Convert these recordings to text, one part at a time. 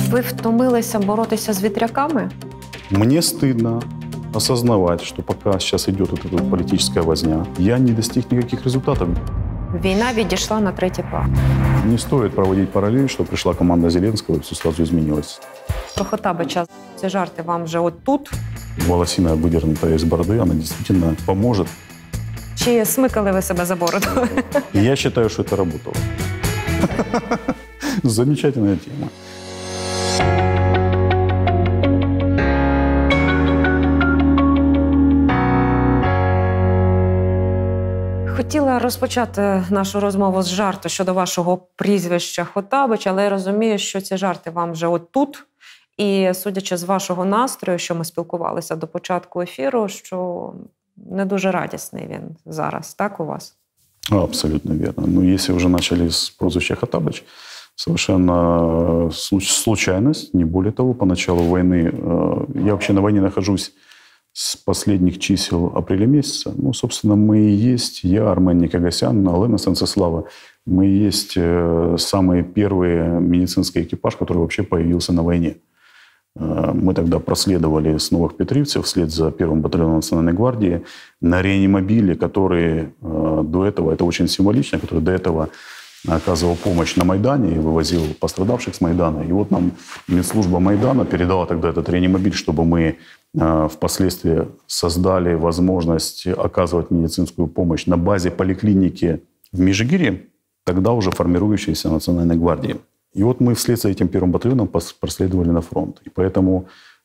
Ви втомилися боротися з вітряками? Мне стыдно осознавать, что пока сейчас идет вот эта политическая возня, я не достиг никаких результатов. Війна відійшла на третій план. Не стоит проводить параллель, что пришла команда Зеленского, и все сразу изменилось. Про Хотабича ці жарти вам вже от тут? Волосина, выдернутая из бороды, она действительно поможет. Чи смикали ви себе за бороду? И я считаю, что это работало. Замечательная тема. Хотіла розпочати нашу розмову з жарту щодо вашого прізвища Хотабич, але я розумію, що ці жарти вам вже от тут. І судячи з вашого настрою, що ми спілкувалися до початку ефіру, що не дуже радісний він зараз, так, у вас? Абсолютно верно. Ну, если уже начали с прозвища Хотабич, совершенно случайность, не более того. По началу войны, я вообще на войне нахожусь с последних чисел апреля месяца. Ну, собственно, мы и есть, я, Армен Никогасян, Олена Сенцеслава, мы и есть самый первый медицинский экипаж, который вообще появился на войне. Мы тогда проследовали с Новых Петривцев вслед за первым батальоном Национальной гвардии на реанимобиле, который до этого, это очень символично, который до этого оказывал помощь на Майдане и вывозил пострадавших с Майдана. И вот нам медслужба Майдана передала тогда этот реанимобиль, чтобы мы впоследствии создали возможность оказывать медицинскую помощь на базе поликлиники в Межигирье, тогда уже формирующейся Национальной гвардии. И вот мы вслед за этим первым батальоном проследовали на фронт. И поэтому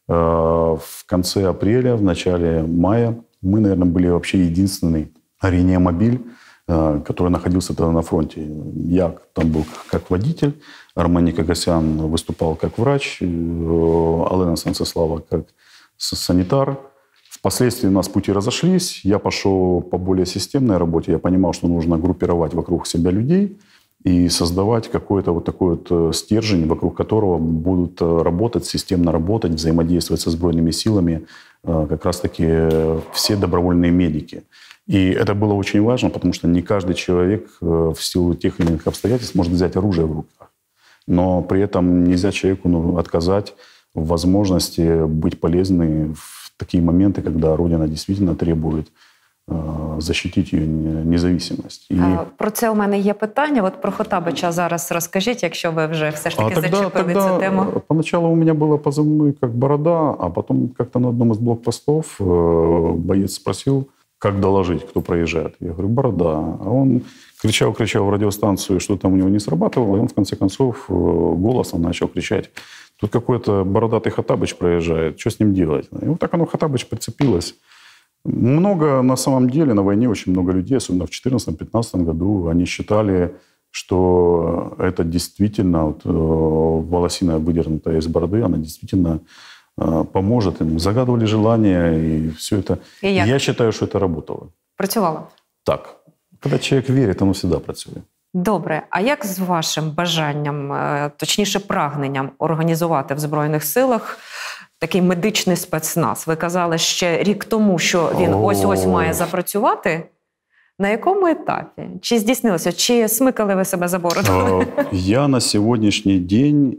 в конце апреля, в начале мая мы, наверное, были вообще единственный реанимобиль, который находился тогда на фронте. Я там был как водитель, Армен Никогасян выступал как врач, Олена Сенцеслава как санитар. Впоследствии у нас пути разошлись. Я пошел по более системной работе. Я понимал, что нужно группировать вокруг себя людей и создавать какой-то вот такой вот стержень, вокруг которого будут работать, системно работать, взаимодействовать со сбройными силами как раз-таки все добровольные медики. И это было очень важно, потому что не каждый человек в силу тех или иных обстоятельств может взять оружие в руках. Но при этом нельзя человеку отказать в возможности быть полезной в такие моменты, когда Родина действительно требует защитить її незалежність. Про це у мене є питання. От про Хотабича зараз розкажіть, якщо ви вже все ж таки зачепили цю тему. Поначалу у меня было позывной как «Борода», а потом как-то на одном из блокпостов боец спросил, как доложить, кто проезжает. Я говорю, «Борода». А он кричал в радиостанцию, что там у него не срабатывало, и он в конце концов голосом начал кричать: «Тут какой-то бородатый Хотабич проезжает, что с ним делать?» И вот так оно Хотабич прицепилось. Много, на самом деле, на войне очень много людей, особенно в 2014-2015 году, они считали, что это действительно вот, волосина, выдернутая из бороды, она действительно поможет им. Загадывали желания, и все это. Я считаю, что это работало. Працювало? Так. Когда человек верит, оно всегда працює. Добре. А як з вашим бажанням, точніше прагненням організувати в Збройних силах такий медичний спецназ? Ви казали ще рік тому, що він ось-ось має запрацювати. На якому етапі? Чи здійснилося? Чи смикали ви себе за бороду? Я на сегодняшний день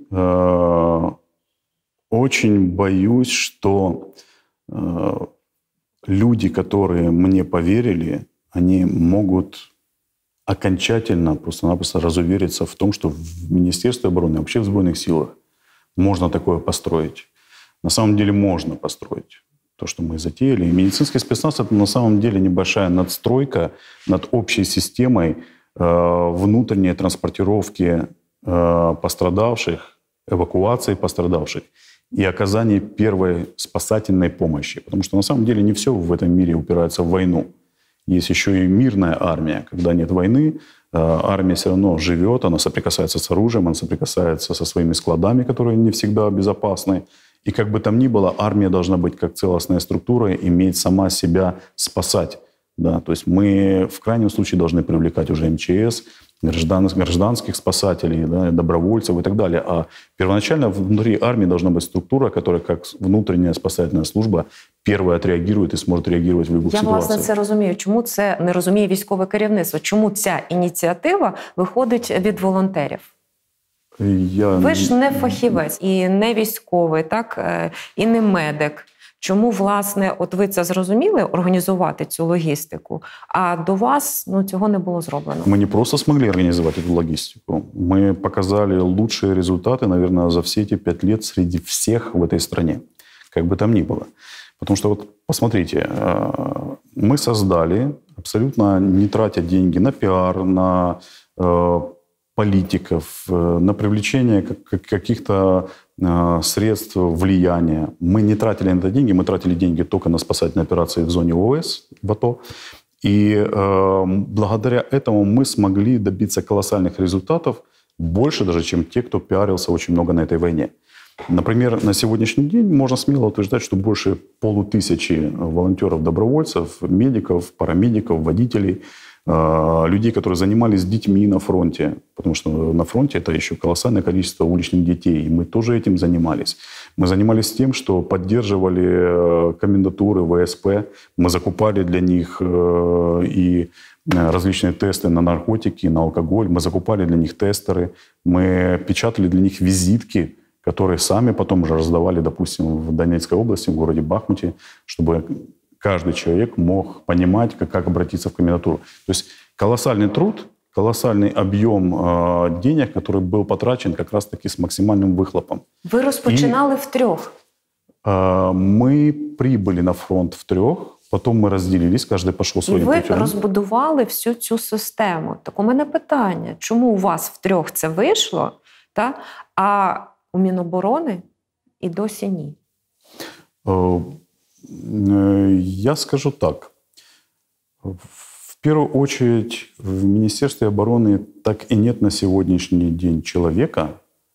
очень боюсь, что люди, которые мне поверили, они могут окончательно просто-напросто разувериться в том, что в Министерстве обороны, вообще в Збройных силах можно такое построить. На самом деле можно построить то, что мы затеяли. И медицинский спецназ – это на самом деле небольшая надстройка над общей системой внутренней транспортировки пострадавших, эвакуации пострадавших и оказания первой спасательной помощи. Потому что на самом деле не все в этом мире упирается в войну. Есть еще и мирная армия. Когда нет войны, армия все равно живет, она соприкасается с оружием, она соприкасается со своими складами, которые не всегда безопасны. И как бы там ни было, армия должна быть как целостная структура, иметь сама себя спасать. Да? То есть мы в крайнем случае должны привлекать уже МЧС, гражданских спасателей, да, добровольцев и так далее. А первоначально внутри армии должна быть структура, которая как внутренняя спасательная служба первая отреагирует и сможет реагировать в любых ситуациях. Я, власне, це розумію. Чому це не розуміє військове керівництво? Чому ця ініціатива виходить від волонтерів? Ви ж не фахівець і не військовий, так? І не медик. Чому, власне, от ви це зрозуміли, організувати цю логістику, а до вас цього не було зроблено? Мы не просто смогли организовать эту логистику, мы показали лучшие результаты, наверное, за все эти 5 лет среди всех в этой стране, как бы там ни было. Потому что вот посмотрите, мы создали, абсолютно не тратя деньги на пиар, на политиков, на привлечение каких-то средств влияния. Мы не тратили на это деньги, мы тратили деньги только на спасательные операции в зоне ОС, в АТО. И благодаря этому мы смогли добиться колоссальных результатов, больше даже, чем те, кто пиарился очень много на этой войне. Например, на сегодняшний день можно смело утверждать, что больше 500 волонтеров-добровольцев, медиков, парамедиков, водителей, людей, которые занимались детьми на фронте, потому что на фронте это еще колоссальное количество уличных детей, и мы тоже этим занимались. Мы занимались тем, что поддерживали комендатуры, ВСП, мы закупали для них и различные тесты на наркотики, на алкоголь, мы закупали для них тестеры, мы печатали для них визитки, которые сами потом уже раздавали, допустим, в Донецкой области, в городе Бахмуте, чтобы каждый человек мог понимать, как обратиться в комендатуру. То есть колоссальный труд, колоссальный объем денег, который был потрачен как раз-таки с максимальным выхлопом. Ви розпочинали втрьох? Мы прибыли на фронт втрьох, потім ми розділились, кожен пішов своїм путем. І ви розбудували всю цю систему. Так у мене питання, чому у вас втрьох це вийшло, а у Міноборони і досі ні? Я скажу так. В первую очередь, в Министерстве обороны так и нет на сегодняшний день человека,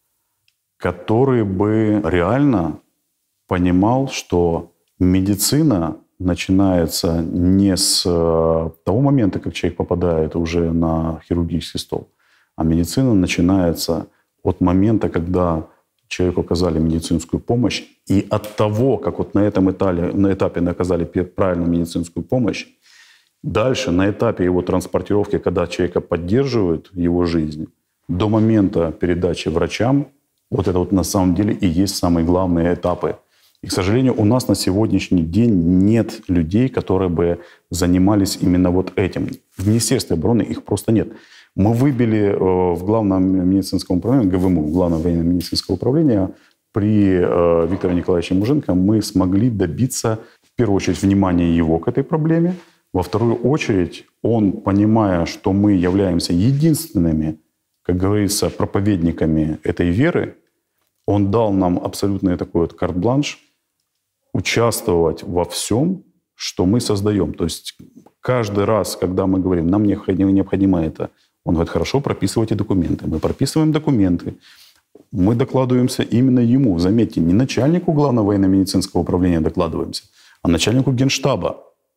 который бы реально понимал, что медицина начинается не с того момента, как человек попадает уже на хирургический стол, а медицина начинается от момента, когда человеку оказали медицинскую помощь, и от того, как вот на этом этапе оказали правильную медицинскую помощь, дальше на этапе его транспортировки, когда человека поддерживают в его жизни, до момента передачи врачам, вот это вот на самом деле и есть самые главные этапы. И, к сожалению, у нас на сегодняшний день нет людей, которые бы занимались именно вот этим. В Министерстве обороны их просто нет. Мы выбили в Главном медицинском управлении, ГВМУ, Главное военное медицинское управление, при Викторе Николаевиче Муженко мы смогли добиться, в первую очередь, внимания его к этой проблеме. Во вторую очередь, он, понимая, что мы являемся единственными, как говорится, проповедниками этой веры, он дал нам абсолютно такой вот карт-бланш участвовать во всем, что мы создаем. То есть каждый раз, когда мы говорим, нам необходимо это, он говорит, хорошо, прописывайте документы. Мы прописываем документы. Мы докладываемся именно ему. Заметьте, не начальнику Главного военно-медицинского управления докладываемся, а начальнику Генштаба.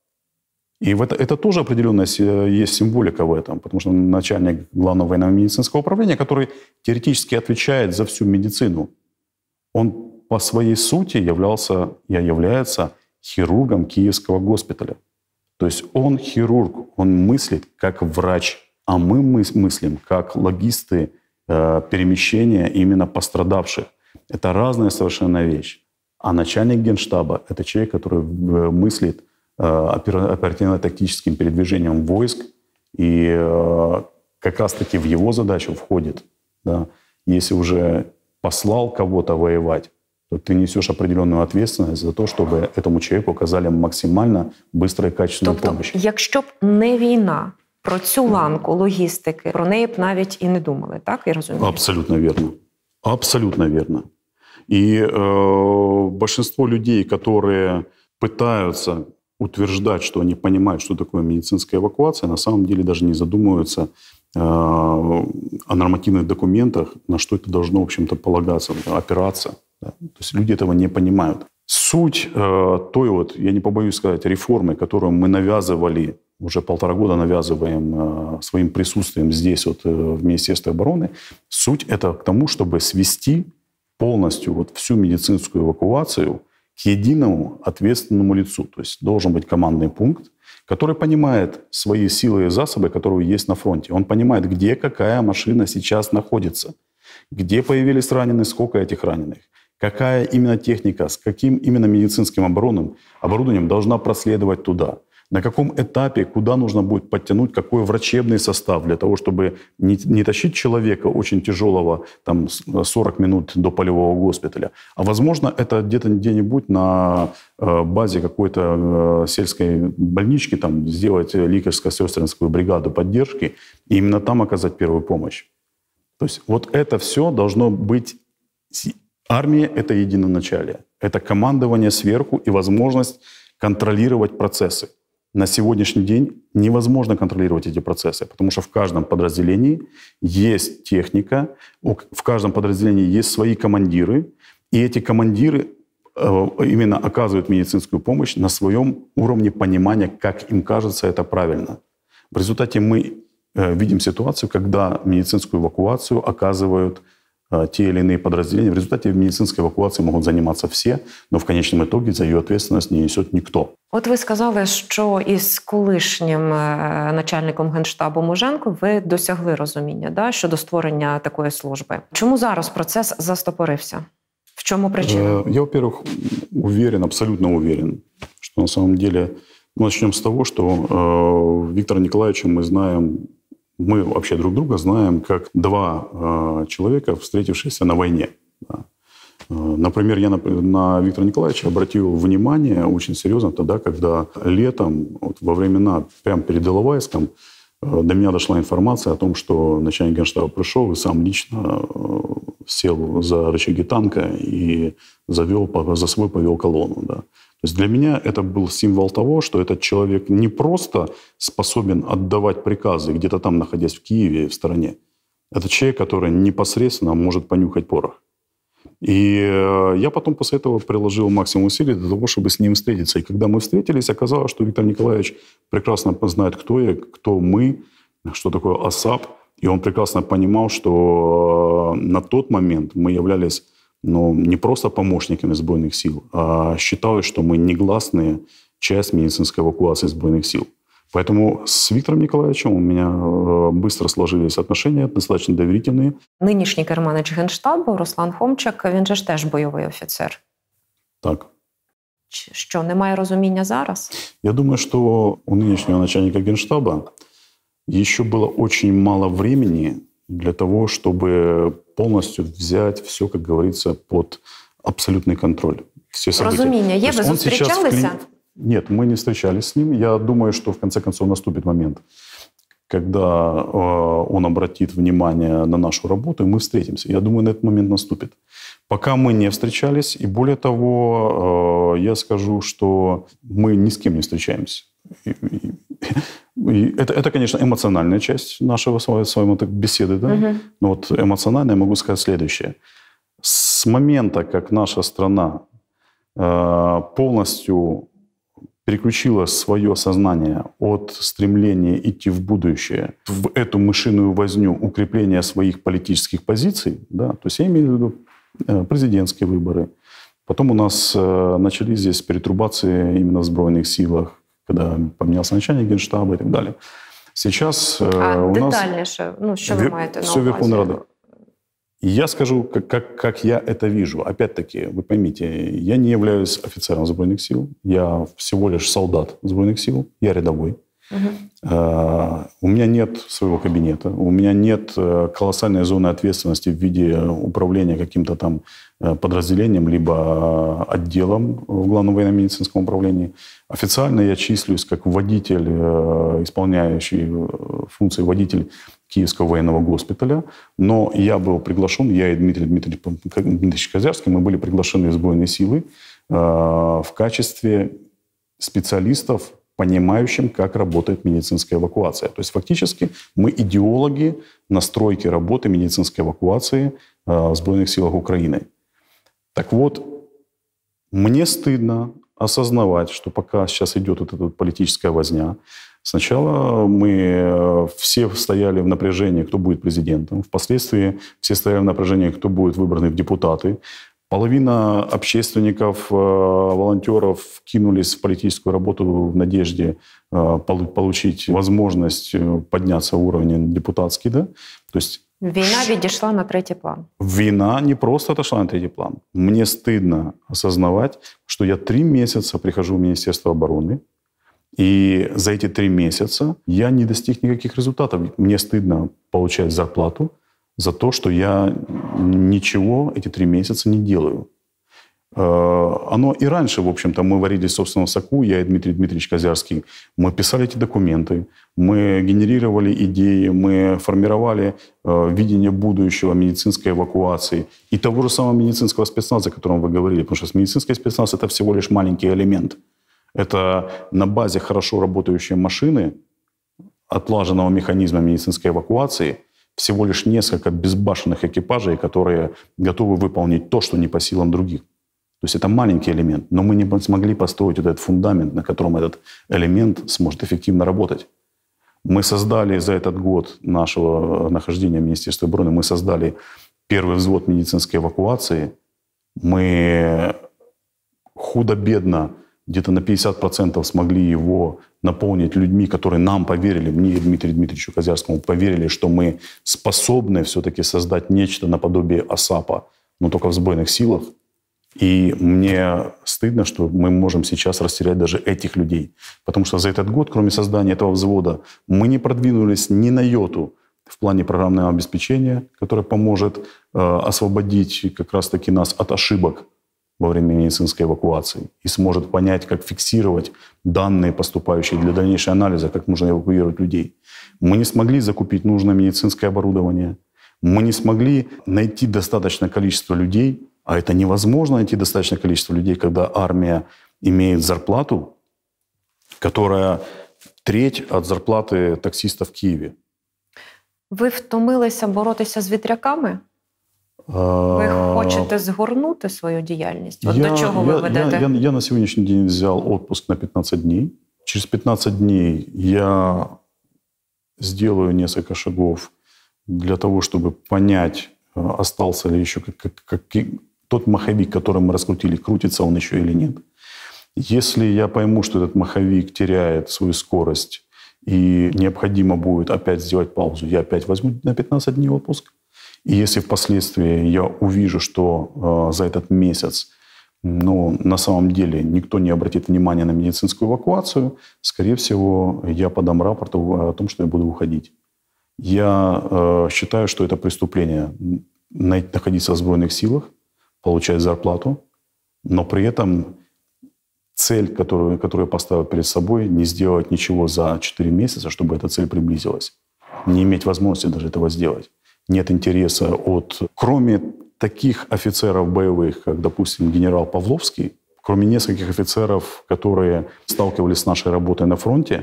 И это тоже определенная есть символика в этом, потому что начальник Главного военно-медицинского управления, который теоретически отвечает за всю медицину, он по своей сути является хирургом Киевского госпиталя. То есть он хирург, он мыслит как врач, а мы мыслим как логисты перемещения именно пострадавших. Это разная совершенно вещь. А начальник Генштаба – это человек, который мыслит оперативно-тактическим передвижением войск, и как раз-таки в его задачу входит, да, если уже послал кого-то воевать, то ты несешь определенную ответственность за то, чтобы этому человеку оказали максимально быструю и качественную помощь. Якщо б не війна, про цю ланку логістики, про неї б навіть і не думали, так? Я розумію? Абсолютно верно. Абсолютно верно. И большинство людей, которые пытаются утверждать, что они понимают, что такое медицинская эвакуация, на самом деле даже не задумываются о нормативных документах, на что это должно, в общем-то, полагаться, опираться. Да? То есть люди этого не понимают. Суть той вот, я не побоюсь сказать, реформы, которую мы навязывали, уже 1,5 года навязываем своим присутствием здесь, вот, в Министерстве обороны, суть это к тому, чтобы свести полностью вот всю медицинскую эвакуацию к единому ответственному лицу. То есть должен быть командный пункт, который понимает свои силы и засобы, которые есть на фронте. Он понимает, где какая машина сейчас находится. Где появились раненые, сколько этих раненых, какая именно техника, с каким именно медицинским оборудованием должна проследовать туда. На каком этапе, куда нужно будет подтянуть, какой врачебный состав для того, чтобы не тащить человека очень тяжелого, там, 40 минут до полевого госпиталя, а, возможно, это где-нибудь на базе какой-то сельской больнички, там, сделать лекарско-сестринскую бригаду поддержки и именно там оказать первую помощь. То есть вот это все должно быть... Армия — это единоначалие, это командование сверху и возможность контролировать процессы. На сегодняшний день невозможно контролировать эти процессы, потому что в каждом подразделении есть техника, в каждом подразделении есть свои командиры, и эти командиры именно оказывают медицинскую помощь на своем уровне понимания, как им кажется это правильно. В результате мы видим ситуацию, когда медицинскую эвакуацию оказывают те или иные подразделения. В результате медицинской эвакуації можуть займатися всі, но в конечном итоге за ее ответственность не несет никто. От ви сказали, що із колишнім начальником Генштабу Муженко ви досягли розуміння, да, щодо створення такої служби. Чому зараз процес застопорився? В чому причина? Я, во-первых, уверен, абсолютно уверен, что на самом деле... Начнем с того, что Виктора Николаевича мы знаем, мы вообще друг друга знаем, как два человека, встретившиеся на войне. Например, я на Виктора Николаевича обратил внимание очень серьезно тогда, когда летом, вот во времена, прямо перед Иловайском, до меня дошла информация о том, что начальник Генштаба пришел и сам лично сел за рычаги танка и за собой повел колонну. Да. То есть для меня это был символ того, что этот человек не просто способен отдавать приказы, где-то там, находясь в Киеве, в стороне. Это человек, который непосредственно может понюхать порох. И я потом после этого приложил максимум усилий для того, чтобы с ним встретиться. И когда мы встретились, оказалось, что Виктор Николаевич прекрасно знает, кто я, кто мы, что такое ОСАП. И он прекрасно понимал, что на тот момент мы являлись не просто помощниками Збройных сил, а считалось, что мы негласная часть медицинской эвакуации Збройных сил. Поэтому с Виктором Николаевичем у меня быстро сложились отношения, достаточно доверительные. Нинішній керманич Генштабу Руслан Хомчак, він же ж теж бойовий офіцер. Так. Що, немає розуміння зараз? Я думаю, что у нынешнего начальника Генштаба еще было очень мало времени для того, чтобы полностью взять все, как говорится, под абсолютный контроль. Все события. Розуміння є? Ви зустрічалися? Нет, мы не встречались с ним. Я думаю, что в конце концов наступит момент, когда он обратит внимание на нашу работу, и мы встретимся. Я думаю, на этот момент наступит. Пока мы не встречались, и более того, я скажу, что мы ни с кем не встречаемся. Это, конечно, эмоциональная часть нашего с вами беседы, да? Угу. Но вот эмоционально я могу сказать следующее. С момента, как наша страна полностью переключила свое сознание от стремления идти в будущее в эту мышиную возню укрепления своих политических позиций, да, то есть я имею в виду президентские выборы. Потом у нас начались здесь перетрубации именно в Збройных силах, когда поменялся начальник Генштаба и так далее. Сейчас у нас... детальніше, що ви маєте на увазі? Все Верховная Рада. Я скажу, как я это вижу. Опять-таки, вы поймите, я не являюсь офицером Збройных сил, я всего лишь солдат Збройных сил, я рядовой. Угу. У меня нет своего кабинета, у меня нет колоссальной зоны ответственности в виде управления каким-то там подразделением, либо отделом в Главном военно-медицинском управлении. Официально я числюсь как водитель, исполняющий функции водитель Киевского военного госпиталя, но я был приглашен, я и Дмитрий Дмитриевич Козярский, мы были приглашены в Збройные силы в качестве специалистов, понимающим, как работает медицинская эвакуация. То есть фактически мы идеологи настройки работы медицинской эвакуации в Збройных силах Украины. Так вот, мне стыдно осознавать, что пока сейчас идет вот эта политическая возня, сначала мы все стояли в напряжении, кто будет президентом, впоследствии все стояли в напряжении, кто будет выбраны в депутаты. Половина общественников, волонтеров кинулись в политическую работу в надежде получить возможность подняться в уровень депутатский. Да? То есть Війна відійшла на третій план. Война не просто отошла на третий план. Мне стыдно осознавать, что я 3 месяца прихожу в Министерство обороны, и за эти 3 месяца я не достиг никаких результатов. Мне стыдно получать зарплату за то, что я ничего эти 3 месяца не делаю. Оно и раньше, в общем-то, мы варились в собственном соку, я и Дмитрий Дмитриевич Козярский, мы писали эти документы, мы генерировали идеи, мы формировали видение будущего медицинской эвакуации и того же самого медицинского спецназа, о котором вы говорили, потому что медицинский спецназ – это всего лишь маленький элемент. Это на базе хорошо работающей машины, отлаженного механизма медицинской эвакуации, всего лишь несколько безбашенных экипажей, которые готовы выполнить то, что не по силам других. То есть это маленький элемент, но мы не смогли построить вот этот фундамент, на котором этот элемент сможет эффективно работать. Мы создали за этот год нашего нахождения в Министерстве обороны, мы создали первый взвод медицинской эвакуации. Мы худо-бедно где-то на 50% смогли его наполнить людьми, которые нам поверили, мне и Дмитрию Дмитриевичу Козярскому поверили, что мы способны все-таки создать нечто наподобие ОСАПа, но только в сбройных силах. И мне стыдно, что мы можем сейчас растерять даже этих людей. Потому что за этот год, кроме создания этого взвода, мы не продвинулись ни на йоту в плане программного обеспечения, которое поможет освободить как раз-таки нас от ошибок во время медицинской эвакуации и сможет понять, как фиксировать данные, поступающие для дальнейшего анализа, как нужно эвакуировать людей. Мы не смогли закупить нужное медицинское оборудование. Мы не смогли найти достаточное количество людей, а это невозможно найти достаточное количество людей, когда армия имеет зарплату, которая треть от зарплаты таксиста в Києві. Ви втомилися боротися з вітряками? Ви хочете згорнути свою діяльність? От до чого ви ведете? Я на сегодняшний день взял отпуск на 15 дней. Через 15 дней я сделаю несколько шагов для того, чтобы понять, остался ли еще тот маховик, который мы раскрутили, крутится он еще или нет. Если я пойму, что этот маховик теряет свою скорость и необходимо будет опять сделать паузу, я опять возьму на 15 дней отпуск. И если впоследствии я увижу, что за этот месяц на самом деле никто не обратит внимания на медицинскую эвакуацию, скорее всего, я подам рапорт о том, что я буду уходить. Я считаю, что это преступление находиться в сбройных силах, получать зарплату, но при этом цель, которую я поставил перед собой, не сделать ничего за 4 месяца, чтобы эта цель приблизилась. Не иметь возможности даже этого сделать. Нет интереса кроме таких офицеров боевых, как, допустим, генерал Павловский, кроме нескольких офицеров, которые сталкивались с нашей работой на фронте,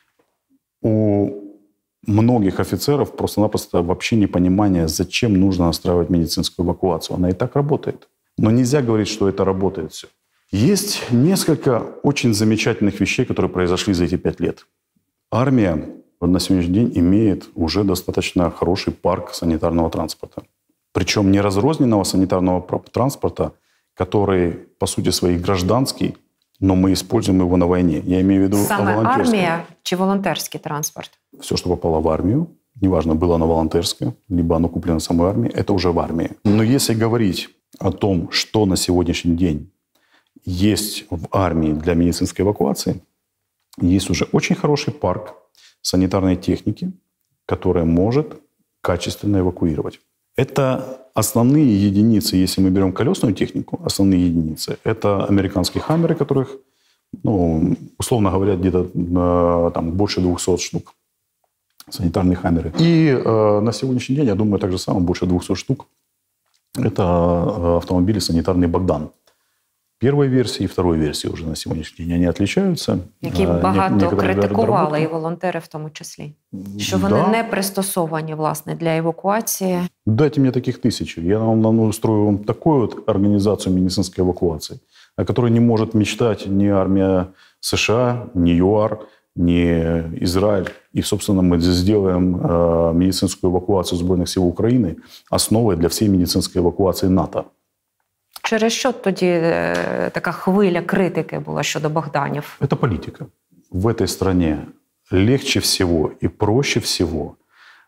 у многих офицеров просто-напросто вообще непонимание, зачем нужно настраивать медицинскую эвакуацию. Она и так работает. Но нельзя говорить, что это работает все. Есть несколько очень замечательных вещей, которые произошли за эти 5 лет. Армия на сегодняшний день имеет уже достаточно хороший парк санитарного транспорта. Причем не разрозненного санитарного транспорта, который, по сути своей, гражданский, но мы используем его на войне. Я имею в виду саме армия чи волонтерский транспорт? Все, что попало в армию, неважно, было оно волонтерское, либо оно куплено самой армией, это уже в армии. Но если говорить о том, что на сегодняшний день есть в армии для медицинской эвакуации, есть уже очень хороший парк санитарной техники, которая может качественно эвакуировать. Это основные единицы, если мы берем колесную технику, основные единицы, это американские «Хаммеры», которых, условно говоря, где-то там больше 200 штук, санитарные «Хаммеры». И на сегодняшний день, я думаю, так же самое, больше 200 штук, это автомобили санитарный «Богдан». Первой версии і второї версії вже на сьогоднішній день вони відрізняються. Які багато критикували, і волонтери в тому числі. Що вони не пристосовані, власне, для евакуації. Дайте мне таких тысячи. Я вам устрою вам такую вот организацию медицинской эвакуации, о которой не может мечтать ни армия США, ни ЮАР, ни Израиль. И, собственно, мы сделаем медицинскую эвакуацию сбройных сил Украины основой для всей медицинской эвакуации НАТО. Через що тоді така хвиля критики була щодо Богданів? Это политика. В этой стране легче всего и проще всего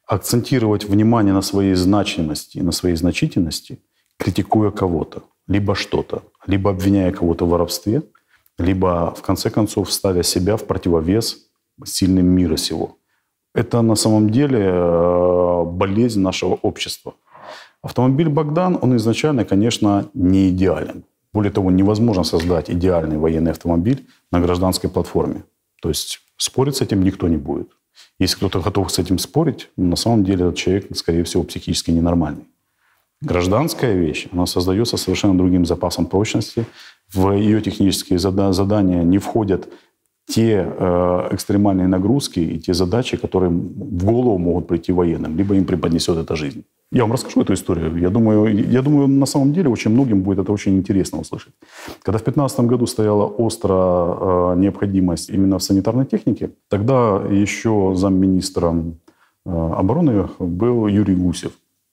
акцентировать внимание на своей значимости и на своей значительности, критикуя кого-то, либо что-то, либо обвиняя кого-то в воровстве, либо, в конце концов, ставя себя в противовес сильным мира сего. Это на самом деле болезнь нашего общества. Автомобиль «Богдан», он изначально, конечно, не идеален. Более того, невозможно создать идеальный военный автомобиль на гражданской платформе. То есть спорить с этим никто не будет. Если кто-то готов с этим спорить, на самом деле этот человек, скорее всего, психически ненормальный. Гражданская вещь, она создается совершенно другим запасом прочности. В ее технические задания не входят те экстремальные нагрузки и те задачи, которые в голову могут прийти военным, либо им преподнесет эта жизнь. Я вам расскажу эту историю. Я думаю, на самом деле очень многим будет это очень интересно услышать. Когда в 2015 году стояла острая необходимость именно в санитарной технике, тогда еще замминистра обороны был Юрий Гусев.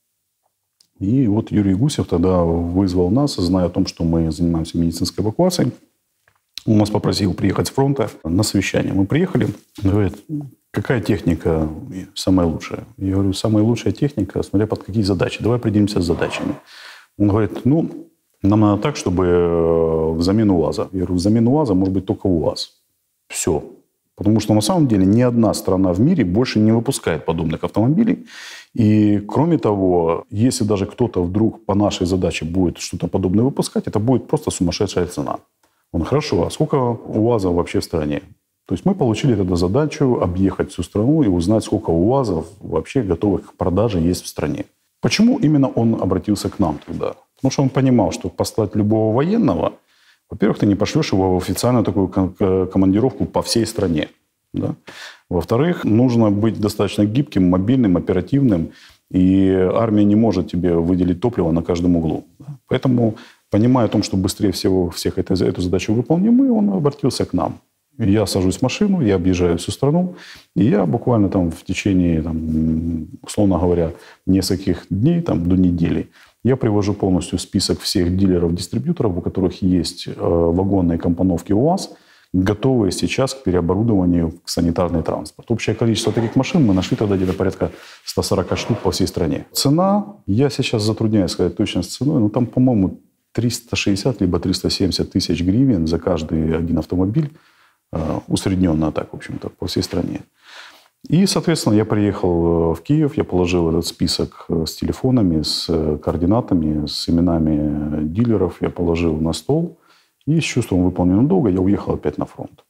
И вот Юрий Гусев тогда вызвал нас, зная о том, что мы занимаемся медицинской эвакуацией. Он нас попросил приехать с фронта на совещание. Мы приехали, он говорит: какая техника самая лучшая? Я говорю: самая лучшая техника, смотря под какие задачи. Давай определимся с задачами. Он говорит: нам надо так, чтобы взамен УАЗа. Я говорю: взамен УАЗа может быть только УАЗ. Все. Потому что на самом деле ни одна страна в мире больше не выпускает подобных автомобилей. И кроме того, если даже кто-то вдруг по нашей задаче будет что-то подобное выпускать, это будет просто сумасшедшая цена. Он: хорошо, а сколько УАЗов вообще в стране? То есть мы получили тогда задачу объехать всю страну и узнать, сколько УАЗов вообще готовых к продаже есть в стране. Почему именно он обратился к нам тогда? Потому что он понимал, что послать любого военного, во-первых, ты не пошлешь его в официальную такую командировку по всей стране. Да? Во-вторых, нужно быть достаточно гибким, мобильным, оперативным, и армия не может тебе выделить топливо на каждом углу. Да? Поэтому, понимая о том, что быстрее всех эту задачу выполним мы, он обратился к нам. Я сажусь в машину, я объезжаю всю страну, и я буквально в течение, условно говоря, нескольких дней, до недели, я привожу полностью список всех дилеров-дистрибьюторов, у которых есть вагонные компоновки УАЗ, готовые сейчас к переоборудованию в санитарный транспорт. Общее количество таких машин мы нашли тогда где-то порядка 140 штук по всей стране. Цена, я сейчас затрудняюсь сказать точность ценой, но там, по-моему, 360 либо 370 тысяч гривен за каждый один автомобиль, усредненно так, в общем-то, по всей стране. И, соответственно, я приехал в Киев, я положил этот список с телефонами, с координатами, с именами дилеров, я положил на стол. И с чувством выполненного долга я уехал опять на фронт.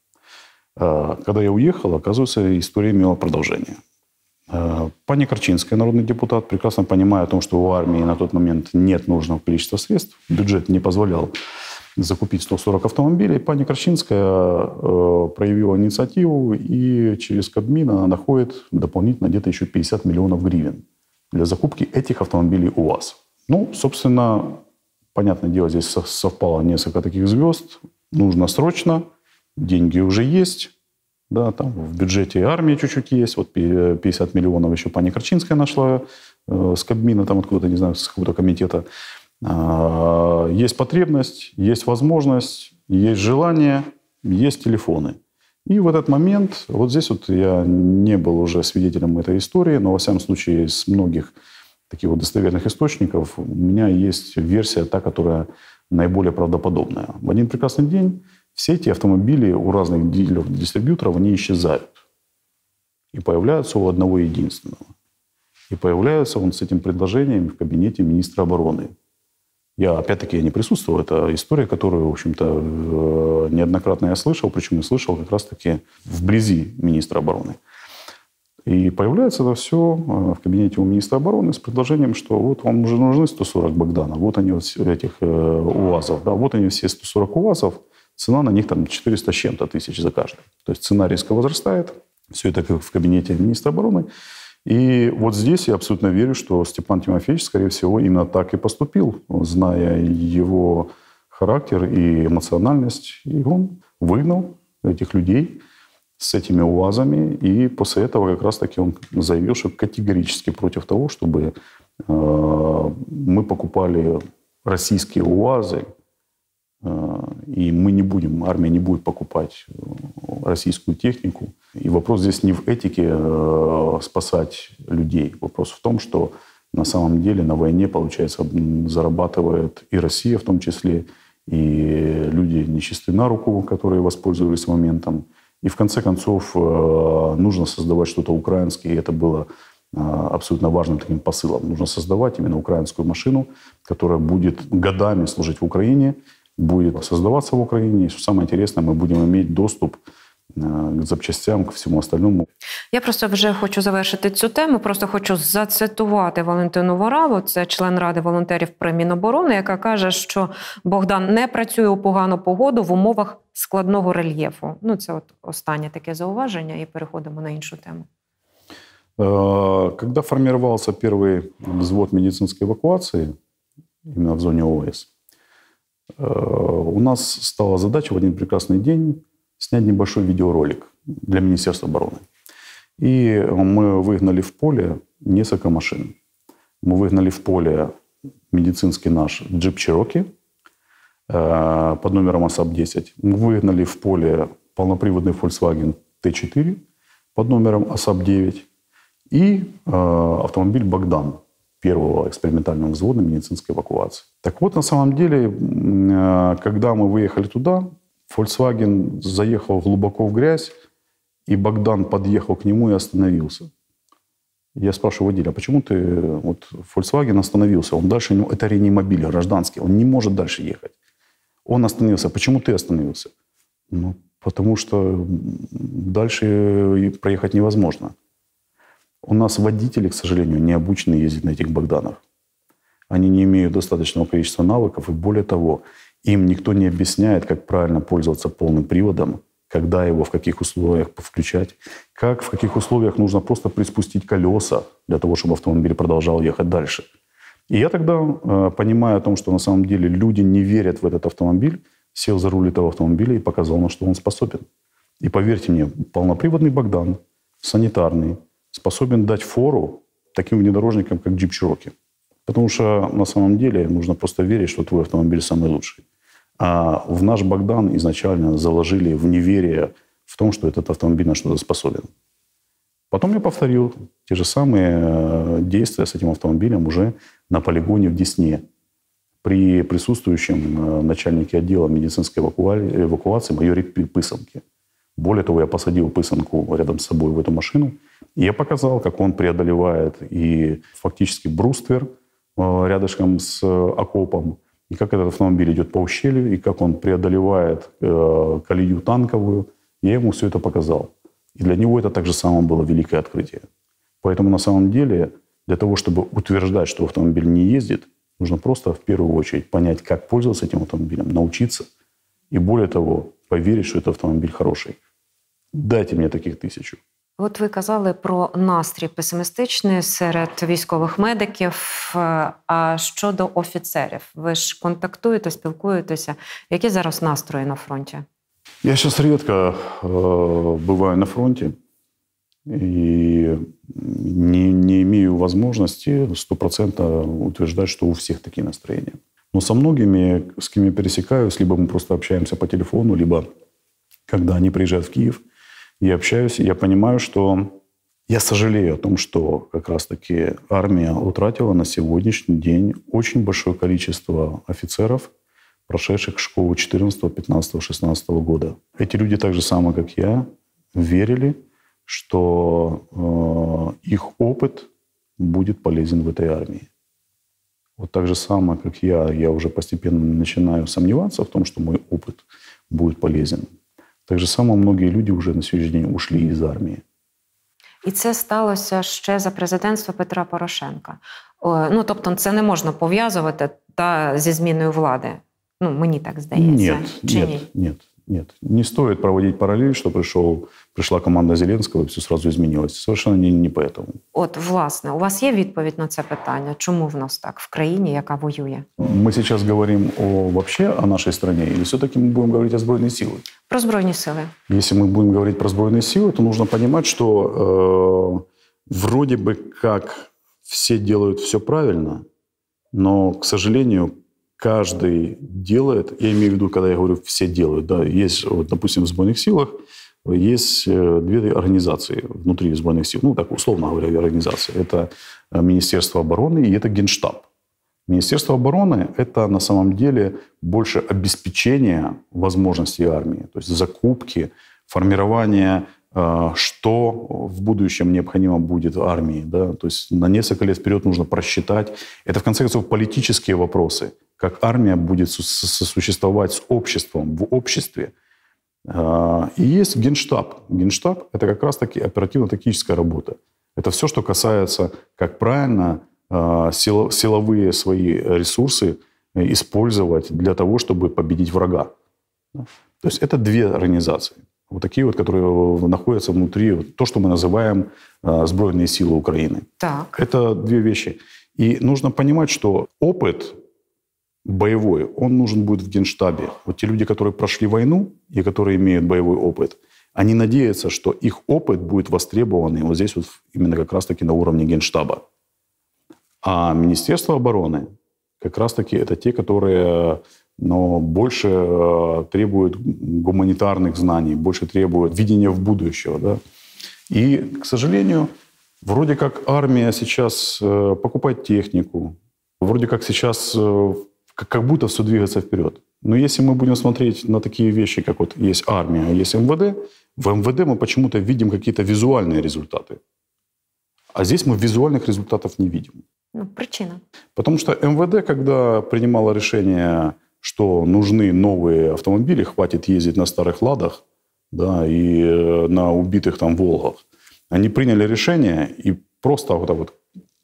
Когда я уехал, оказывается, история имела продолжение. Пани Корчинская, народный депутат, прекрасно понимая о том, что у армии на тот момент нет нужного количества средств, бюджет не позволял закупить 140 автомобилей, пани Корчинская проявила инициативу и через Кабмин она находит дополнительно где-то еще 50 миллионов гривен для закупки этих автомобилей УАЗ. Собственно, понятное дело, здесь совпало несколько таких звезд. Нужно срочно, деньги уже есть. Да, там в бюджете армии чуть-чуть есть. Вот 50 миллионов еще пани Корчинская нашла с Кабмина, там откуда-то, не знаю, с какого-то комитета. Есть потребность, есть возможность, есть желание, есть телефоны. И в этот момент, вот здесь вот я не был уже свидетелем этой истории, но во всяком случае из многих таких вот достоверных источников у меня есть версия, та, которая наиболее правдоподобная. В один прекрасный день все эти автомобили у разных дилеров-дистрибьюторов, они исчезают. И появляются у одного единственного. И появляется он с этим предложением в кабинете министра обороны. Опять-таки, я не присутствовал. Это история, которую, в общем-то, неоднократно я слышал, причем я слышал как раз-таки вблизи министра обороны. И появляется это все в кабинете у министра обороны с предложением, что вот вам уже нужны 140 Богданов, вот они вот этих УАЗов, да, вот они все 140 УАЗов, цена на них 400 с чем-то тысяч за каждый. То есть цена резко возрастает, все это в кабинете министра обороны. И вот здесь я абсолютно верю, что Степан Тимофеевич, скорее всего, именно так и поступил, зная его характер и эмоциональность. И он выгнал этих людей с этими УАЗами. И после этого как раз-таки он заявил, что категорически против того, чтобы мы покупали российские УАЗы И мы не будем, армия не будет покупать российскую технику. И вопрос здесь не в этике спасать людей. Вопрос в том, что на самом деле на войне, получается, зарабатывает и Россия в том числе, и люди нечистые на руку, которые воспользовались моментом. И в конце концов нужно создавать что-то украинское, и это было абсолютно важным таким посылом. Нужно создавать именно украинскую машину, которая будет годами служить в Украине, будет создаваться в Украине. И что самое интересное, мы будем иметь доступ к запчастям, к всьому остальному. Я просто вже хочу завершити цю тему, просто хочу зацитувати Валентину Вораву, це член Ради волонтерів при Міноборони, яка каже, що Богдан не працює у погану погоду в умовах складного рельєфу. Ну, це от останнє таке зауваження, і переходимо на іншу тему. Когда формировался первый взвод медицинской эвакуации, именно в зоне ОС, у нас стала задача в один прекрасный день снять небольшой видеоролик для Министерства обороны. И мы выгнали в поле несколько машин. Мы выгнали в поле медицинский наш джип Cherokee под номером АСАП-10. Мы выгнали в поле полноприводный Volkswagen T4 под номером АСАП-9 и автомобиль «Богдан» первого экспериментального взвода медицинской эвакуации. Так вот, на самом деле, когда мы выехали туда, Volkswagen заехал глубоко в грязь, и Богдан подъехал к нему и остановился. Я спрашиваю водителя, а почему ты... Вот Volkswagen остановился, он дальше... Это реанимобиль гражданский, он не может дальше ехать. Он остановился. Почему ты остановился? Ну, потому что дальше проехать невозможно. У нас водители, к сожалению, не обучены ездить на этих Богданах. Они не имеют достаточного количества навыков, и более того, им никто не объясняет, как правильно пользоваться полным приводом, когда его, в каких условиях включать, как, в каких условиях нужно просто приспустить колеса для того, чтобы автомобиль продолжал ехать дальше. И я тогда, понимая о том, что на самом деле люди не верят в этот автомобиль, сел за руль этого автомобиля и показал, на что он способен. И поверьте мне, полноприводный Богдан, санитарный, способен дать фору таким внедорожникам, как джип Cherokee. Потому что на самом деле нужно просто верить, что твой автомобиль самый лучший. А в наш Богдан изначально заложили в неверие в том, что этот автомобиль на что-то способен. Потом я повторил те же самые действия с этим автомобилем уже на полигоне в Десне. При присутствующем начальнике отдела медицинской эвакуации майоре Пысанке. Более того, я посадил Пысанку рядом с собой в эту машину, и я показал, как он преодолевает и фактически бруствер рядышком с окопом, и как этот автомобиль идет по ущелью, и как он преодолевает колею танковую. Я ему все это показал. И для него это так же самое было великое открытие. Поэтому на самом деле для того, чтобы утверждать, что автомобиль не ездит, нужно просто в первую очередь понять, как пользоваться этим автомобилем, научиться. И более того, поверить, що це автомобіль хороший. Дайте мені таких 1000. От ви казали про настрій песимістичний серед військових медиків. А щодо офіцерів? Ви ж контактуєте, спілкуєтеся. Які зараз настрої на фронті? Я сейчас редко бываю на фронте и не имею возможности 100% утверждать, что у всех такие настроения. Но со многими, с кем я пересекаюсь, либо мы просто общаемся по телефону, либо когда они приезжают в Киев, я общаюсь, и я понимаю, что я сожалею о том, что как раз-таки армия утратила на сегодняшний день очень большое количество офицеров, прошедших школу 14, 15, 16 года. Эти люди так же самое, как я, верили, что их опыт будет полезен в этой армии. Вот так же самое, как я уже постепенно начинаю сомневаться в том, что мой опыт будет полезен. Так же само многие люди уже на сьогоднішній день ушли із армії. І це сталося ще за президентства Петра Порошенка. Ну, тобто це не можна пов'язувати зі зміною влади. Ну, мені так здається. Нет. Не стоит проводить параллель, что пришла команда Зеленского, и все сразу изменилось. Совершенно не поэтому. От, власне, у вас є відповідь на це питання? Чому в нас так в країні, яка воює? Мы сейчас говорим вообще о нашей стране, или все-таки мы будем говорить о Збройных силах? Про Збройні сили. Если мы будем говорить про Збройные силы, то нужно понимать, что вроде бы как все делают все правильно, но, к сожалению, каждый делает, я имею в виду, когда я говорю «все делают», да, есть, вот, допустим, в Сбройных силах есть две организации внутри Сбройных сил, ну, так условно говоря, организации. Это Министерство обороны и это Генштаб. Министерство обороны – это на самом деле больше обеспечение возможностей армии, то есть закупки, формирование, что в будущем необходимо будет армии. Да? То есть на несколько лет вперед нужно просчитать. Это, в конце концов, политические вопросы. Как армия будет сосуществовать с обществом, в обществе. И есть Генштаб. Генштаб – это как раз-таки оперативно-тактическая работа. Это все, что касается, как правильно силовые свои ресурсы использовать для того, чтобы победить врага. То есть это две организации. Вот такие вот, которые находятся внутри, то, что мы называем Сбройные силы Украины. Так. Это две вещи. И нужно понимать, что опыт боевой, он нужен будет в Генштабе. Вот те люди, которые прошли войну и которые имеют боевой опыт, они надеются, что их опыт будет востребован вот здесь вот именно как раз-таки на уровне Генштаба. А Министерство обороны как раз-таки это те, которые больше требуют гуманитарных знаний, больше требуют видения в будущее. Да? И, к сожалению, вроде как армия сейчас покупает технику, вроде как сейчас как будто все двигается вперед. Но если мы будем смотреть на такие вещи, как вот есть армия, а есть МВД, в МВД мы почему-то видим какие-то визуальные результаты. А здесь мы визуальных результатов не видим. Ну, причина. Потому что МВД, когда принимало решение, что нужны новые автомобили, хватит ездить на старых «Ладах», да, и на убитых там «Волгах», они приняли решение и просто вот так вот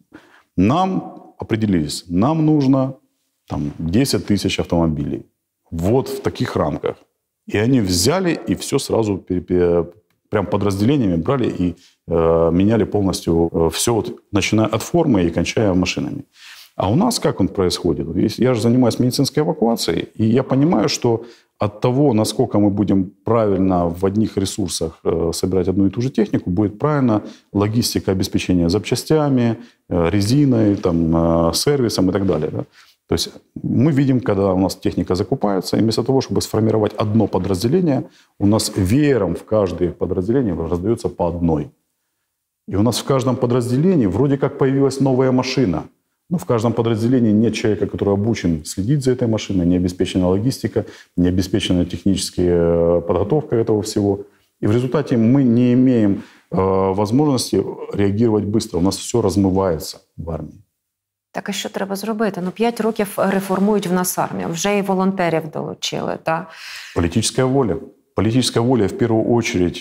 нам определились, нам нужно там 10 тысяч автомобилей. Вот в таких рамках. И они взяли и все сразу прям подразделениями брали и меняли полностью все, вот, начиная от формы и кончая машинами. А у нас как он происходит? Я же занимаюсь медицинской эвакуацией, и я понимаю, что от того, насколько мы будем правильно в одних ресурсах собирать одну и ту же технику, будет правильно логистика обеспечения запчастями, резиной, там, сервисом и так далее. Да? То есть мы видим, когда у нас техника закупается, и вместо того, чтобы сформировать одно подразделение, у нас веером в каждое подразделение раздается по одной. И у нас в каждом подразделении вроде как появилась новая машина, но в каждом подразделении нет человека, который обучен следить за этой машиной, не обеспечена логистика, не обеспечена техническая подготовка этого всего. И в результате мы не имеем возможности реагировать быстро. У нас все размывается в армії. Так, а що треба зробити? 5 років реформують в нас армію, вже і волонтерів долучили. Та? Политическая воля. Политическая воля, в первую очередь,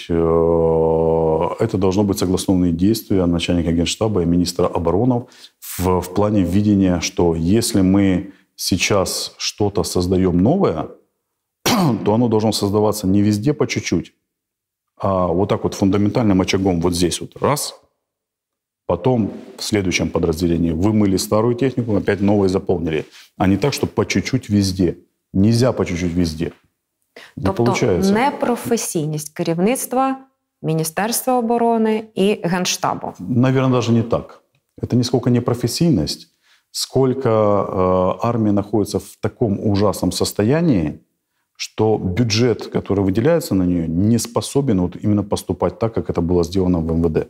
это должно быть согласованные действия начальника Генштаба и министра обороны в плане видения, что если мы сейчас что-то создаем новое, то оно должно создаваться не везде по чуть-чуть, а вот так вот фундаментальным очагом вот здесь вот раз, потом в следующем подразделении вымыли старую технику, опять новые заполнили, а не так, что по чуть-чуть везде. Нельзя по чуть-чуть везде. Тобто непрофесійність керівництва, Міністерства оборони і Генштабу. Наверное, даже не так. Это не сколько не профессийность, сколько армия находится в таком ужасном состоянии, что бюджет, который выделяется на нее, не способен вот именно поступать так, как это было сделано в МВД.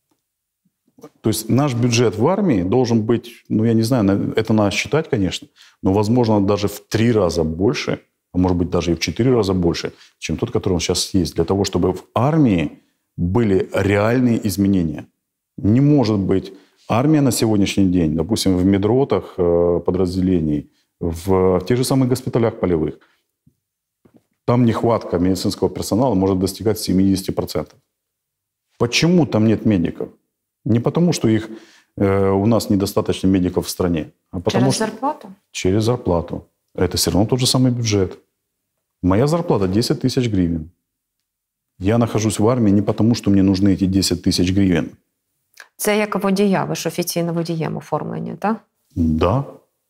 То есть наш бюджет в армии должен быть, я не знаю, это надо считать, конечно, но, возможно, даже в 3 раза больше, а может быть, даже и в 4 раза больше, чем тот, который он сейчас есть, для того, чтобы в армии были реальные изменения. Не может быть армия на сегодняшний день, допустим, в медротах подразделений, в тех же самых госпиталях полевых, там нехватка медицинского персонала может достигать 70%. Почему там нет медиков? Не потому, что у нас недостаточно медиков в стране, а потому через зарплату? Через зарплату. Это все равно тот же самый бюджет. Моя зарплата 10 тысяч гривен. Я нахожусь в армии не потому, что мне нужны эти 10 тысяч гривен. Це як водія, ви ж офіційно водієм оформлені, так? Да.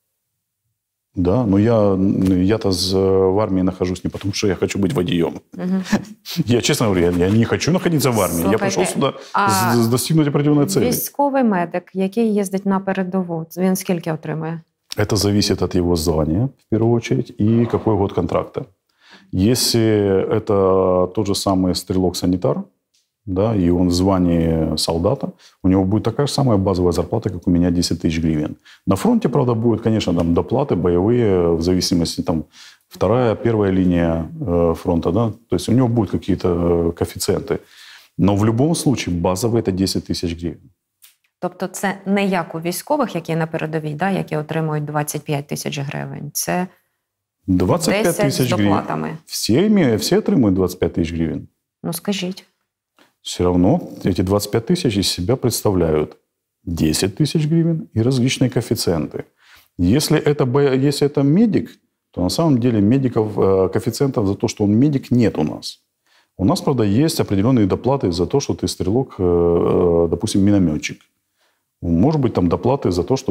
Да, но я-то в армии нахожусь не потому, что я хочу быть водієм. Угу. Я, честно говоря, я не хочу находиться в армии. Слухайте, я пришел сюда достигнуть определенной цели. Військовий медик, який їздить на передову, він скільки отримує? Это зависит от его звания, в первую очередь, и какой год контракта. Если это тот же самый стрелок-санитар, да, и он в звании солдата, у него будет такая же самая базовая зарплата, как у меня, 10 тысяч гривен. На фронте, правда, будут, конечно, там доплаты боевые, в зависимости, там, вторая, первая линия фронта, да, то есть у него будут какие-то коэффициенты. Но в любом случае базовый – это 10 тисяч гривень. Тобто це не як у військових, які на передовій, да, які отримують 25 тисяч гривень. Це 25 тисяч гривень. Всі отримують 25 тисяч гривень. Ну, скажіть. Все равно эти 25 тысяч из себя представляют 10 тысяч гривен и различные коэффициенты. Если это медик, то на самом деле медиков, коэффициентов за то, что он медик, нет у нас. У нас, правда, есть определенные доплаты за то, что ты стрелок, допустим, минометчик. Может быть, там доплаты за то, что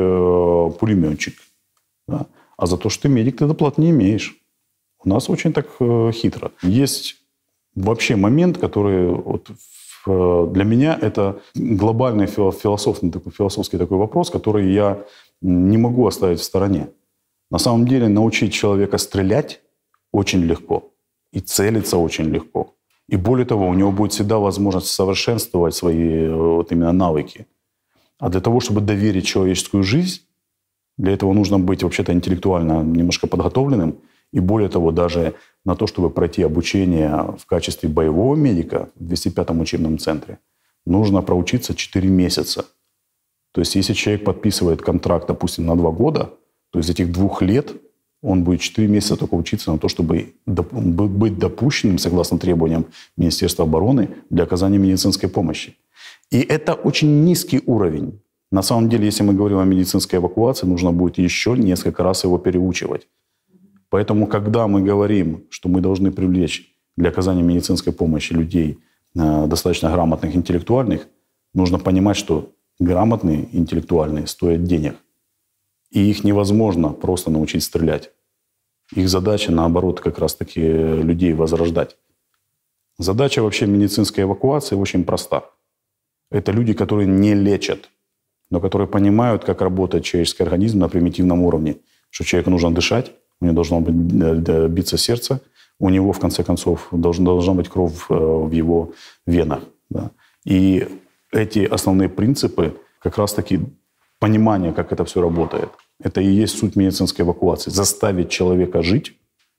ты пулеметчик. Да? А за то, что ты медик, ты доплат не имеешь. У нас очень так хитро. Есть вообще момент, который вот для меня это глобальный философский такой вопрос, который я не могу оставить в стороне. На самом деле научить человека стрелять очень легко. И целиться очень легко. И более того, у него будет всегда возможность совершенствовать свои вот именно навыки. А для того, чтобы доверить человеческую жизнь, для этого нужно быть вообще-то интеллектуально немножко подготовленным. И более того, даже на то, чтобы пройти обучение в качестве боевого медика в 205-м учебном центре, нужно проучиться 4 месяца. То есть если человек подписывает контракт, допустим, на 2 года, то из этих 2 лет он будет 4 месяца только учиться на то, чтобы быть допущенным, согласно требованиям Министерства обороны, для оказания медицинской помощи. И это очень низкий уровень. На самом деле, если мы говорим о медицинской эвакуации, нужно будет еще несколько раз его переучивать. Поэтому, когда мы говорим, что мы должны привлечь для оказания медицинской помощи людей достаточно грамотных, интеллектуальных, нужно понимать, что грамотные, интеллектуальные стоят денег. И их невозможно просто научить стрелять. Их задача, наоборот, как раз-таки людей возрождать. Задача вообще медицинской эвакуации очень проста. Это люди, которые не лечат, но которые понимают, как работает человеческий организм на примитивном уровне. Что человеку нужно дышать, у него должно биться сердце, у него, в конце концов, должна быть кровь в его венах. Да. И эти основные принципы, как раз-таки понимание, как это все работает, это и есть суть медицинской эвакуации. Заставить человека жить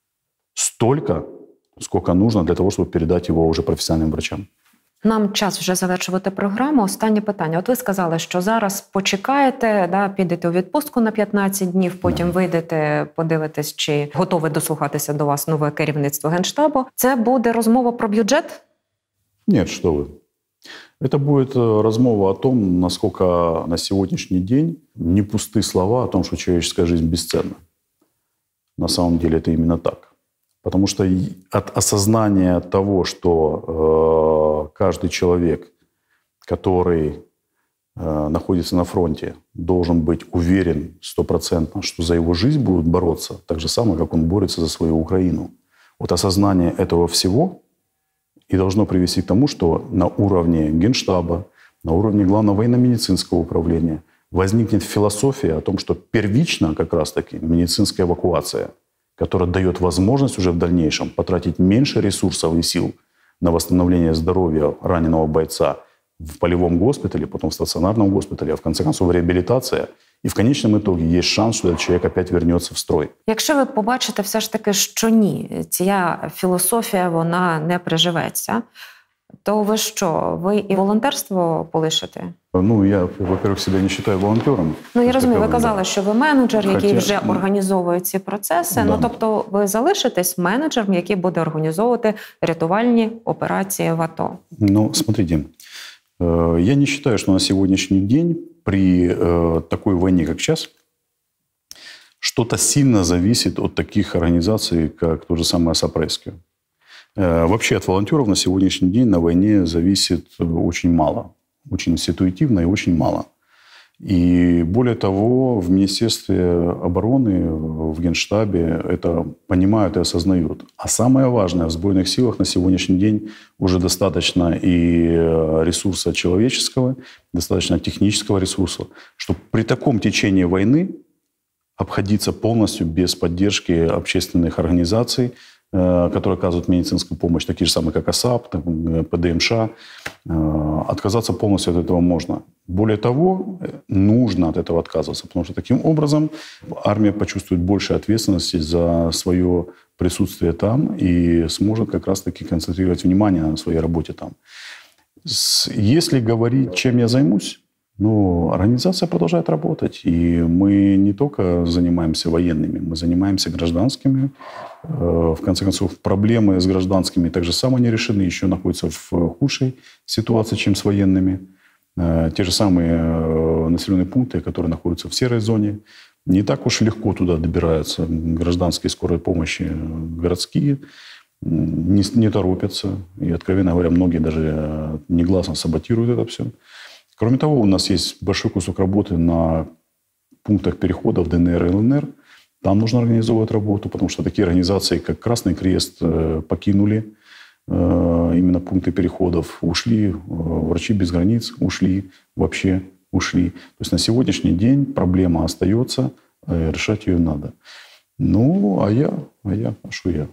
столько, сколько нужно для того, чтобы передать его уже профессиональным врачам. Нам час вже завершувати програму. Останнє питання. От ви сказали, що зараз почекаєте, да, підете у відпустку на 15 днів, потім вийдете, подивитесь, чи готове дослухатися до вас нове керівництво Генштабу. Це буде розмова про бюджет? Нет, что вы. Это будет размова о том, насколько на сегодняшний день не пусты слова о том, что человеческая жизнь бесценна. На самом деле это именно так. Потому что от осознания того, что каждый человек, который находится на фронте, должен быть уверен 100%, что за его жизнь будут бороться, так же самое, как он борется за свою Украину. Вот осознание этого всего и должно привести к тому, что на уровне Генштаба, на уровне Главного военно-медицинского управления возникнет философия о том, что первично как раз-таки медицинская эвакуация, которая дает возможность уже в дальнейшем потратить меньше ресурсов и сил на восстановление здоровья раненого бойца в полевом госпитале, потом в стационарном госпитале, а в конце концов реабилитация. И в конечном итоге есть шанс, что этот человек опять вернется в строй. Якщо ви побачите все ж таки, що ні, ця філософія, вона не приживеться, то ви що, ви і волонтерство полишите? Ну, я, во-первых, себя не считаю волонтером. Ну, я розумію, ви казали, що ви менеджер, який вже організовує ці процеси. Да. Ну, тобто ви залишитесь менеджером, який буде організовувати рятувальні операції в АТО? Ну, смотрите, я не считаю, что на сегодняшний день при такой войне, как сейчас, что-то сильно зависит от таких организаций, как то же самое Сапресское. Вообще от волонтеров на сегодняшний день на войне зависит очень мало. Очень ситуативно и очень мало. И более того, в Министерстве обороны, в Генштабе это понимают и осознают. А самое важное, в Сбройных силах на сегодняшний день уже достаточно и ресурса человеческого, достаточно технического ресурса, что при таком течении войны обходиться полностью без поддержки общественных организаций, которые оказывают медицинскую помощь, такие же самые, как АСАП, ПДМШ. Отказаться полностью от этого можно. Более того, нужно от этого отказываться, потому что таким образом армия почувствует больше ответственности за свое присутствие там и сможет как раз-таки концентрировать внимание на своей работе там. Если говорить, чем я займусь, организация продолжает работать. И мы не только занимаемся военными, мы занимаемся гражданскими. В конце концов, проблемы с гражданскими так же самое не решены, еще находятся в худшей ситуации, чем с военными. Те же самые населенные пункты, которые находятся в серой зоне, не так уж легко туда добираются гражданские скорой помощи городские, не торопятся. И, откровенно говоря, многие даже негласно саботируют это все. Кроме того, у нас есть большой кусок работы на пунктах перехода в ДНР и ЛНР. Там нужно организовывать работу, потому что такие организации, как Красный Крест, покинули именно пункты переходов, ушли, Врачи без границ ушли, вообще ушли. То есть на сегодняшний день проблема остается, решать ее надо. Что я?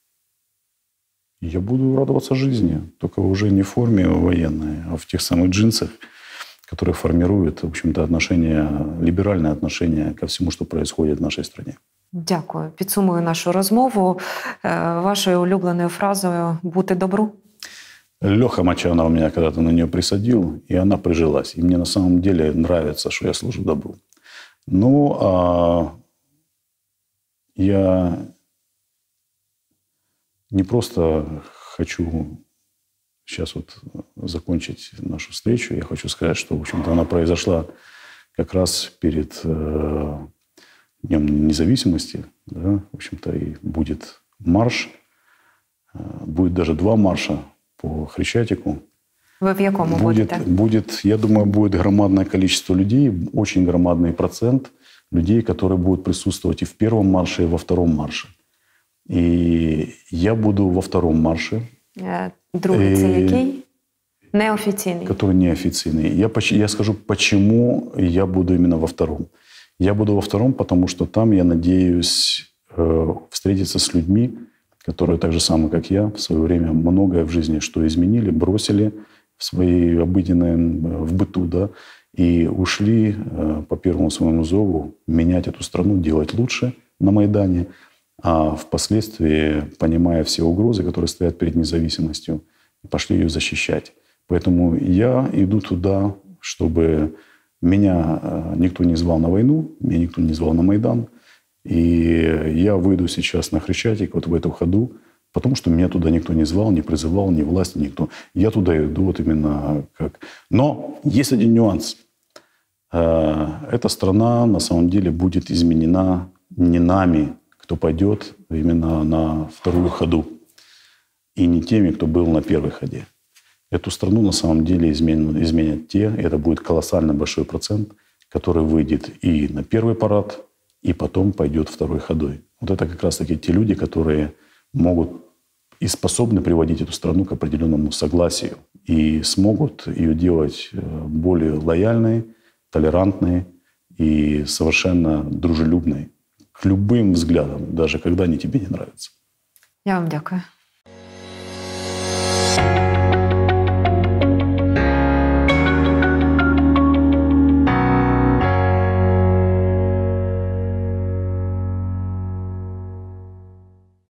Я буду радоваться жизни, только уже не в форме военной, а в тех самых джинсах, которые формируют, в общем-то, ліберальне отношение ко всему, что происходит в нашей стране. Дякую. Підсумую нашу розмову вашою улюбленою фразою «бути добру». Леха Мочанов меня когда-то на нее присадил, и она прижилась. И мне на самом деле нравится, что я служу добру. Я не просто хочу сейчас закончить нашу встречу. Я хочу сказать, что, в общем-то, она произошла как раз перед Днем независимости. Да? В общем-то, и будет марш. Будет даже 2 марша по Хрещатику. Вы в якому будете? Я думаю, будет громадное количество людей, очень громадный процент людей, которые будут присутствовать и в первом марше, и во втором марше. И я буду во втором марше. Другий це який? Неофіційний. Который неофициальный. Я скажу, почему я буду именно во втором. Я буду во втором, потому что там я надеюсь встретиться с людьми, которые так же самое, как я, в свое время многое в жизни что изменили, бросили в своей обыденной, в быту, да, и ушли по первому своему зову менять эту страну, делать лучше на Майдане, а впоследствии, понимая все угрозы, которые стоят перед независимостью, пошли ее защищать. Поэтому я иду туда, чтобы меня никто не звал на войну, меня никто не звал на Майдан. И я выйду сейчас на Хрещатик, в эту ходу, потому что меня туда никто не звал, не призывал, ни власти, никто. Я туда иду именно как... Но есть один нюанс. Эта страна на самом деле будет изменена не нами, кто пойдет именно на вторую ходу, и не теми, кто был на первой ходе. Эту страну на самом деле изменят те, и это будет колоссально большой процент, который выйдет и на первый парад, и потом пойдет второй ходой. Вот это как раз-таки те люди, которые могут и способны приводить эту страну к определенному согласию и смогут ее делать более лояльной, толерантной и совершенно дружелюбной к любым взглядам, даже когда они тебе не нравятся. Я вам дякую.